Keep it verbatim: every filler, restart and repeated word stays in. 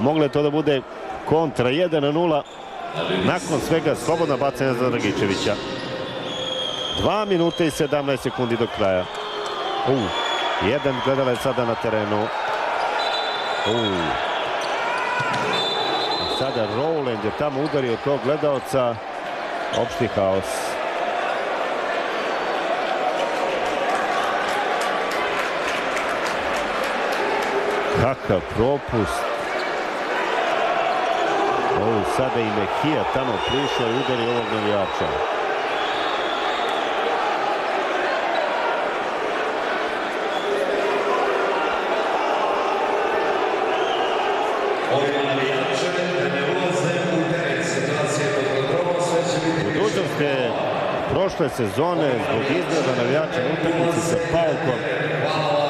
Moglo je to da bude kontra jedan nula. Nakon svega slobodna bacanja za Dragičevića. dva minuta i sedamnaest sekundi do kraja. Uh, jedan gledalac sada na terenu. Uh. Sada Rowland je tamo udario tog gledalca. Opšti haos. Kakav propust. Ovo sada i Mehija tamo prišao i udari ovog navijača. Budućnost je prošle sezone zbog izgleda navijača na utakmici sa Paukom